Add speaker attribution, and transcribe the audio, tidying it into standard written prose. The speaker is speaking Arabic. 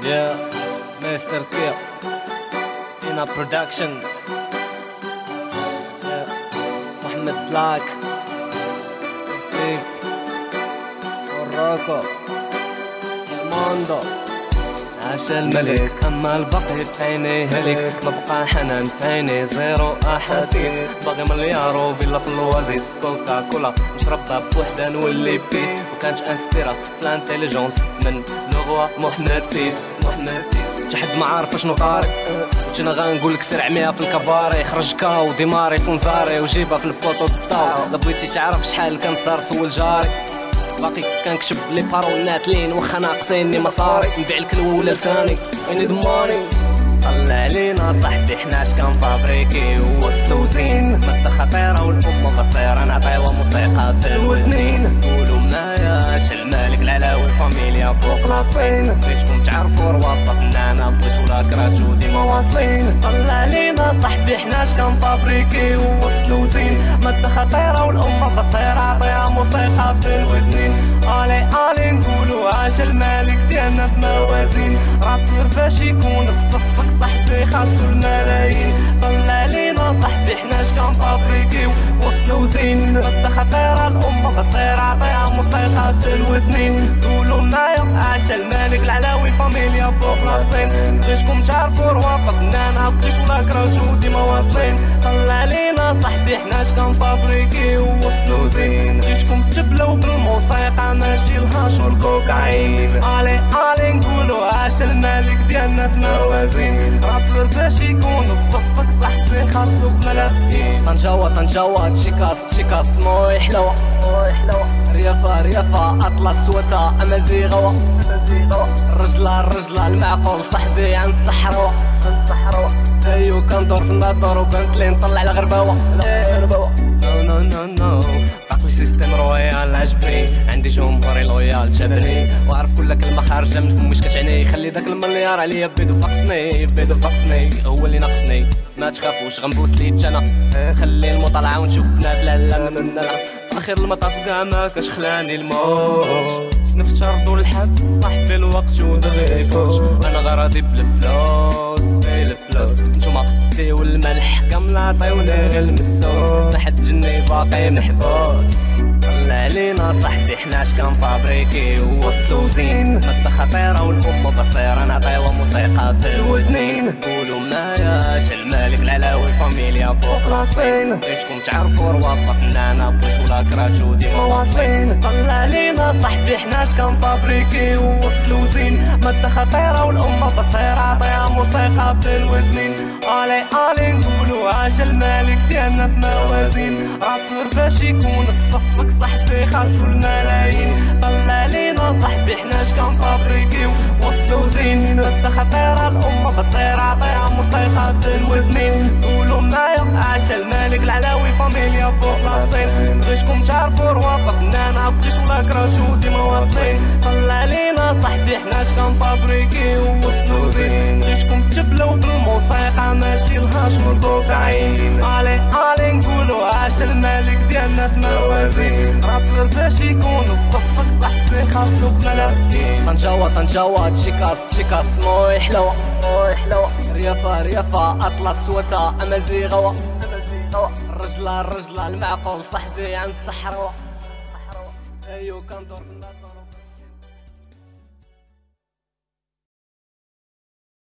Speaker 1: Yeah, Mr. Kip in a production. Yeah, Mohamed Black, Sif, Rocco, Mondo. عاش الملك اما الباقي في عيني هلك، ما بقى حنان في عيني زيرو احاسيس، باغي مليار وفيلا في الوازيس، كوكا كولا نشربها بوحدة نولي بيس، وكانش انسبيرا في الانتيليجونس من لغوا محمد سيس. شي حد ما عارف اشنو طاري، كنا غنقولك سرع 100 في الكباري، خرج كاو ديماري سونزاري وجيبها في البوطو الطاو، لا بغيتي تعرف شحال كان صار سول جاري، باقي كنكشب لي بارول ناتلين واخا ناقصيني مصاري، نبيع الكلو ولا لساني I need money. طلع علينا صاحبي حناش كنفابريكي وسط وزين، مادة خطيرة والأمة بصيرة نعطيوها موسيقى في الودنين، قولوا معايا اش المالك العلاوي الفاميليا فوق راسين، بغيتكم تعرفوا رواطة فنانة بغيتو لا كراجو ديما واصلين، طلع علينا صاحبي حناش كنفابريكي وسط وزين، مادة خطيرة والأمة بصيرة عطيها موسيقى في الودنين، الي الي نقولوا عاش المالك ديالنا في موازين، رابر باش يكون في صفك صاحبي خاصو الملايين، طلع علينا صاحبي حناش كنفابريكيو وسط وزين، مادة خطيرة الأمة بصيرة عطيها موسيقى في الودنين، قولوا معايا عاش الملك العلاوي فاميليا فوق راسين، بغيتكم تعرفوا رواقة فنانة بغيتو لا كراجو ديما واصلين، طلع علينا صاحبي حناش كنفابريكيو وسط وزين، بغيتكم تبلو بالموسيقى ماشي الهاش والكوكايين، الي الي نقولوا عاش الملك ديالنا في موازين، رابر باش يكون في صفك صاحبي خاصو بملايين، طنجاوة تشيكاس موي حلوة ريافة أطلس وسا أمازيغوة الرجلة المعقول صاحبي عند صحراوة زيو كندور في الناطور وبنت لي نطلع الغرباوة نو فاقلي سيستم رويال عجبني، عندي جمهوري لويال شابني، وعارف كل كلمة خارجة من فمي كتعني، خلي داك المليار عليا بيدو فاقسني هو اللي ناقصني، ما تخافوش غنبوس ليت انا، خلي المطالعة ونشوف بنات لا من لا، في اخر المطاف كاع ما كاش خلاني الموت، نفترض الحبس صاحبي الوقت ودغيا يفوت، انا غراضي بالفلوس غير الفلوس، نتوما ديو الملح كامل عطيوني غير المسوس، ما حد جني باقي محبوس، طلع علينا صاحبي حناش كنفابريكي وسط وزين، مادة خطيرة والأمة بصيرة نعطيوها موسيقى في الودنين، قولوا معايا اش الملك العلاوي فاميليا فوق راسين، بغيتكم تعرفوا رواقة فنانة بغيتو لا كراجو ديما واصلين، طلع علينا صاحبي حناش كنفابريكي وسط وزين، مادة خطيرة والأمة بصيرة عطيها موسيقى في الودنين، الي نقولوا عاش الملك ديالنا في موازين، رابر باش يكون في صفك صاحبي خاصو الملايين، طلع علينا صاحبي حناش كنفابريكيو وسط وزين، مادة خطيرة الأمة بصيرة عطيها موسيقى في الودنين، قولوا معايا عاش الملك العلاوي فاميليا فوق راسين، بغيتكم تعرفوا رواقة فنانة بغيتو لا كراجو ديما واصلين، طلع علينا صاحبي حناش كنفابريكيو وسط وزين، بغيتكم تبلو بالموسيقى ماشي الهاش والكوكايين، الي نقولوا عاش الملك ديالنا في موازين، رابر باش يكون في صفك صاحبي خاصو بملايين، طنجاوة تشيكاس موي حلوة ريافة أطلس وسا أمازيغوة الرجلة المعقول صاحبي عند صحراوة زيو كندور